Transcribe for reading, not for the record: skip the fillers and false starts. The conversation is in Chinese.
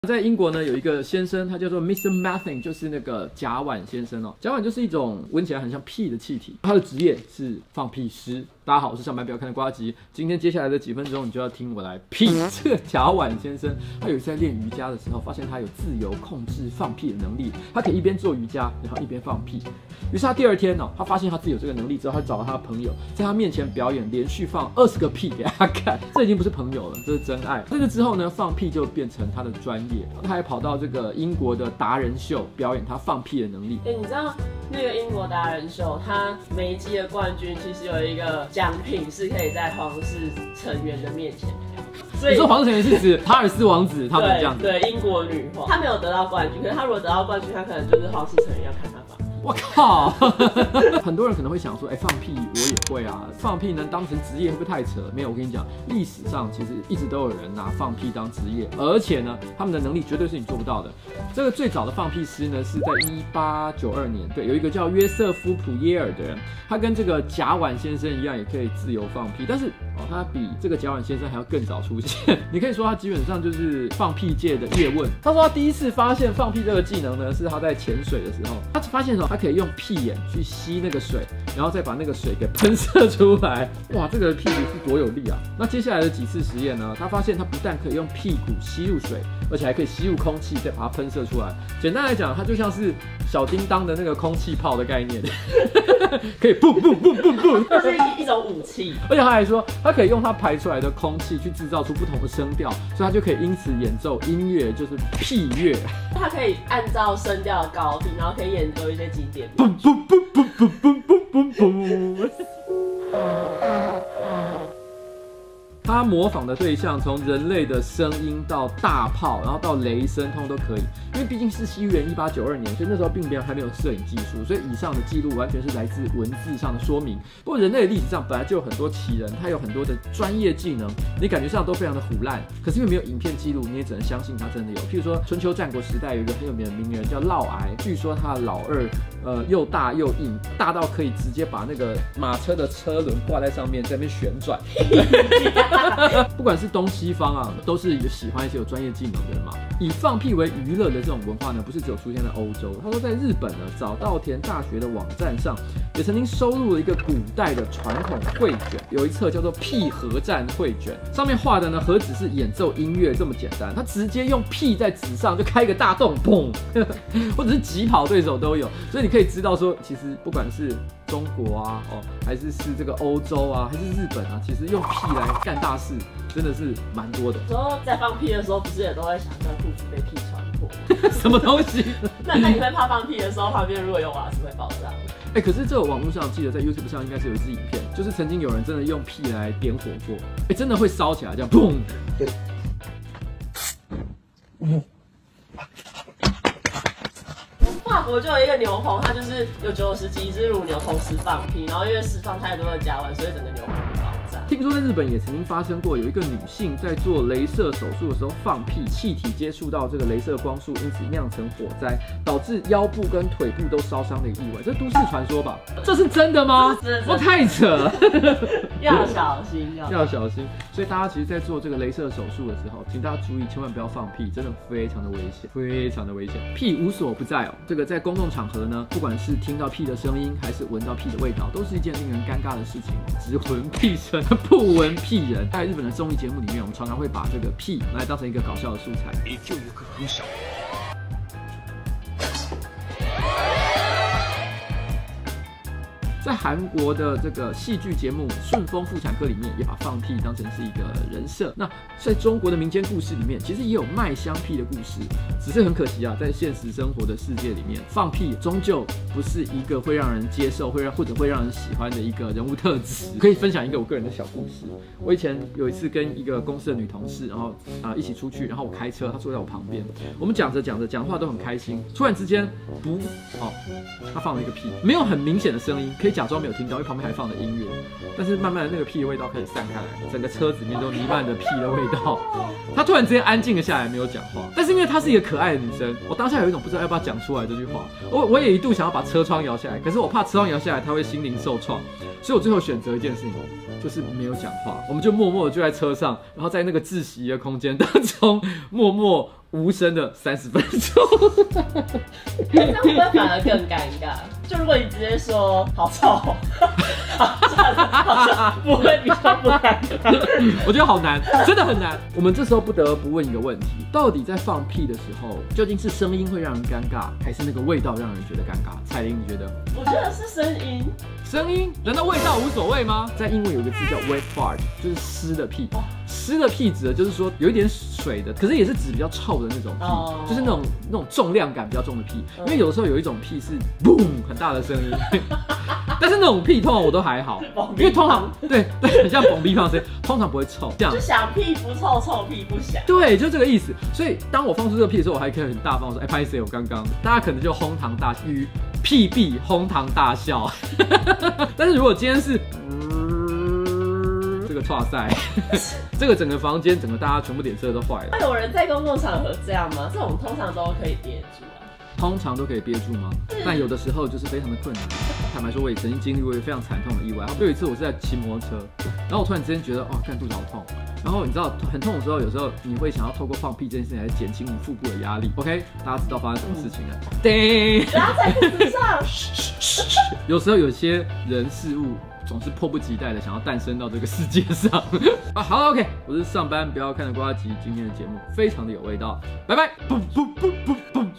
在英国呢，有一个先生，他叫做 Mr. Methane， 就是那个甲烷先生哦。甲烷就是一种闻起来很像屁的气体，他的职业是放屁师。大家好，我是上班不要看的呱吉。今天接下来的几分钟，你就要听我来屁这个甲烷先生。他有一次在练瑜伽的时候，发现他有自由控制放屁的能力，他可以一边做瑜伽，然后一边放屁。于是他第二天哦，他发现他自己有这个能力之后，他找到他的朋友，在他面前表演，连续放20个屁给他看。这已经不是朋友了，这是真爱。这个之后呢，放屁就变成他的专业。他还跑到这个英国的达人秀表演他放屁的能力。 你知道那个英国达人秀，他每一季的冠军其实有一个奖品是可以在皇室成员的面前跳。 你说皇室成员是指查尔斯王子他们这样子？ 对，英国女皇，他没有得到冠军，可是他如果得到冠军，他可能就是皇室成员要看他放屁。 我靠！很多人可能会想说，放屁我也会啊，放屁能当成职业会不会太扯？没有，我跟你讲，历史上其实一直都有人拿放屁当职业，而且呢，他们的能力绝对是你做不到的。这个最早的放屁师呢，是在1892年，对，有一个叫约瑟夫·普耶尔的人，他跟这个甲烷先生一样，也可以自由放屁，但是他比这个甲烷先生还要更早出现。你可以说他基本上就是放屁界的叶问。他说他第一次发现放屁这个技能呢，是他在潜水的时候，他发现他可以用屁眼去吸那个水，然后再把那个水给喷射出来。哇，这个屁股是多有力啊！那接下来的几次实验呢，他发现他不但可以用屁股吸入水，而且还可以吸入空气，再把它喷射出来。简单来讲，它就像是小叮当的那个空气炮的概念，可以嘣嘣嘣嘣嘣， 这是一种武器。 而且他还说，他可以用他排出来的空气去制造出不同的声调，所以他就可以因此演奏音乐，就是屁乐。 他可以按照声调的高低，然后可以演奏一些经典。 嘣嘣嘣嘣嘣嘣嘣嘣嘣。他模仿的对象从人类的声音到大炮，然后到雷声，通通都可以。因为毕竟是西元1892年，所以那时候并没有还没有摄影技术，所以以上的记录完全是来自文字上的说明。不过人类的历史上本来就有很多奇人，他有很多的专业技能，你感觉上都非常的唬烂，可是因为没有影片记录，你也只能相信他真的有。譬如说春秋战国时代有一个很有名的名人叫嫪毐，据说他的老二又大又硬，大到可以直接把那个马车的车轮挂在上面，在那边旋转。不管是东西方啊，都是喜欢一些有专业技能的人嘛。以放屁为娱乐的这种文化呢，不是只有出现在欧洲。他说，在日本呢，早稻田大学的网站上也曾经收录了一个古代的传统绘卷，有一册叫做《屁合战绘卷》，上面画的呢，何止是演奏音乐这么简单，他直接用屁在纸上就开一个大洞，砰，或者是疾跑对手都有。所以你可以知道说，其实不管是中国啊，还是这个欧洲啊，还是日本啊，其实用屁来干大事真的是蛮多的。 有时候在放屁的时候，不是也都会想到裤子被屁穿破？ 什么东西？ 那你会怕放屁的时候旁边如果有瓦斯会爆炸？ 可是这个网络上记得在 YouTube 上应该是有一支影片，就是曾经有人真的用屁来点火过，真的会烧起来，这样砰。 法国就有一个牛棚，它就是有90几只乳牛同时放屁，然后因为释放太多的甲烷，所以整个牛棚就爆炸。听说在日本也曾经发生过，有一个女性在做雷射手术的时候放屁，气体接触到这个雷射光束，因此酿成火灾，导致腰部跟腿部都烧伤的一个意外。这都市传说吧？这是真的吗？我太扯了。 要小心， 要小心。所以大家其实，在做这个雷射手术的时候，请大家注意，千万不要放屁，真的非常的危险，非常的危险。屁无所不在哦。这个在公共场合呢，不管是听到屁的声音，还是闻到屁的味道，都是一件令人尴尬的事情。只闻屁声，不闻屁人。在日本的综艺节目里面，我们常常会把这个屁拿来当成一个搞笑的素材。也就有个很小。在韩国的这个戏剧节目《顺风妇产科》里面，也把放屁当成是一个人设。那在中国的民间故事里面，其实也有卖香屁的故事，只是很可惜啊，在现实生活的世界里面，放屁终究不是一个会让人接受、或者会让人喜欢的一个人物特质。可以分享一个我个人的小故事。我以前有一次跟一个公司的女同事，然后一起出去，然后我开车，她坐在我旁边，我们讲着讲话都很开心，突然之间她放了一个屁，没有很明显的声音，可以假装没有听到，因为旁边还放着音乐，但是慢慢的那个屁的味道开始散开来，整个车子里面都弥漫着屁的味道。她突然之间安静了下来，没有讲话。但是因为她是一个可爱的女生，我当下有一种不知道要不要讲出来这句话。我也一度想要把车窗摇下来，可是我怕车窗摇下来她会心灵受创，所以我最后选择一件事情，就是没有讲话。我们就默默的就在车上，然后在那个窒息的空间当中默默无声的30分钟。 这样会不会反而更尴尬？就如果你直接说好臭，好像不会比较不尴尬。 我觉得好难，真的很难。我们这时候不得不问一个问题：到底在放屁的时候，究竟是声音会让人尴尬，还是那个味道让人觉得尴尬？彩玲，你觉得？ 我觉得是声音。 声音？难道味道无所谓吗？在英文有一个字叫 wet fart， 就是湿的屁。湿的屁指的就是说有一点水的，可是也是指比较臭的那种屁，就是那种重量感比较重的屁。因为有时候有一种屁是 boom 很大的声音，但是那种屁通常我都还好，因为通常对，很像蹦逼胖声，通常不会臭。这样就想屁不臭，臭屁不响。 对，就这个意思。所以当我放出这个屁的时候，我还可以很大方地说，拍谁？我刚刚大家可能就哄堂大与屁屁哄堂大笑。但是如果今天是这个剉赛，这个整个房间，整个大家全部脸色都坏了。 那有人在公共场合这样吗？这种通常都可以憋住啊。 通常都可以憋住吗？但有的时候就是非常的困难。坦白说，我也曾经经历过一个非常惨痛的意外。有一次我是在骑摩托车，然后我突然之间觉得，看肚子好痛。然后你知道很痛的时候，有时候你会想要透过放屁这件事情来减轻你腹部的压力。OK， 大家知道发生什么事情了？叮！ 然后在肚子上。 有时候有些人事物总是迫不及待的想要诞生到这个世界上。好了 ，OK， 我是上班不要看的呱吉，今天的节目非常的有味道，拜拜。